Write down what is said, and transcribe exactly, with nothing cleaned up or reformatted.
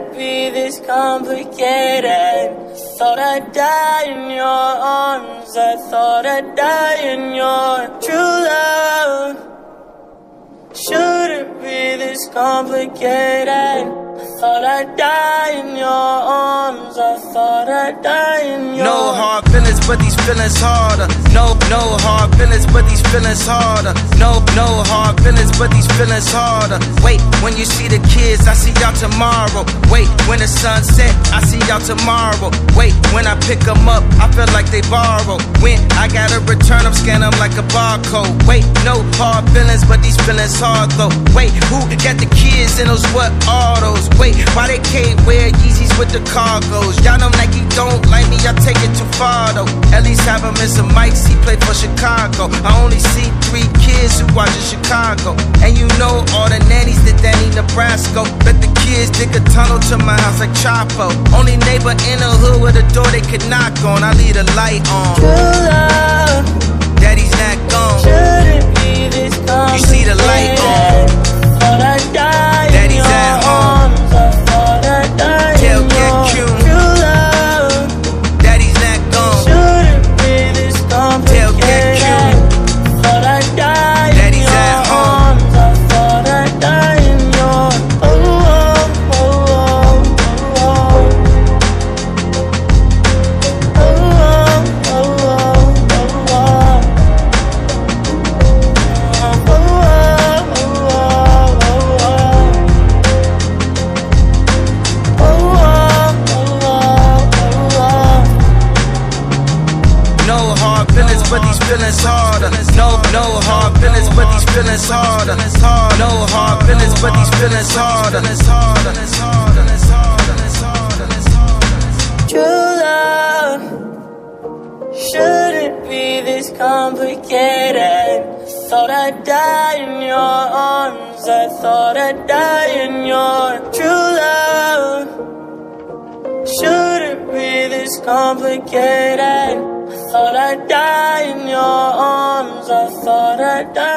Shouldn't be this complicated. Thought I'd die in your arms. I thought I'd die in your true love. Shouldn't be this complicated. I thought I'd die in your arms. I thought I'd die in your. No hard feelings, but these feelings harder. No, no hard feelings, but these feelings harder. No, no hard feelings, but these feelings harder. Wait, when you see the kids, I see y'all tomorrow. Wait, when the sun set, I see y'all tomorrow. Wait, when I pick them up, I feel like they borrow. When I gotta return them, scan them like a barcode. Wait, no hard feelings, but these feelings hard though. Wait, who got the kids in those what autos? Wait, why they can't wear Yeezys with the cargos? Y'all know Nike don't like me, I take it too far though. At least have him in some mics, he played for Chicago. I only see three kids who watch in Chicago. And you know all the nannies that Danny Nebraska. Bet the kids dig a tunnel to my house like Chapo. Only neighbor in the hood with a door they could knock on. I leave the light on. True love. Daddy's not gone. Shouldn't be this complicated. You see the light on. Thought I'd die Daddy's in your at home. arms. I thought I'd die Tell in get your cute. true love. Daddy's not gone. Shouldn't be this Tell get complicated. cute. Thought I'd die Daddy's in your at home. arms. I thought I'd die in your. Oh, oh, oh, oh, oh. Oh, oh, oh, oh, oh. No hard feelings, but these feelings harder. No, no hard feelings, but these feelings harder. No hard feelings, but these feelings harder. True love shouldn't be this complicated. Thought I'd die in your arms. I thought I'd die in your true love. Shouldn't be this complicated. I thought I'd die in your arms. I thought I'd die.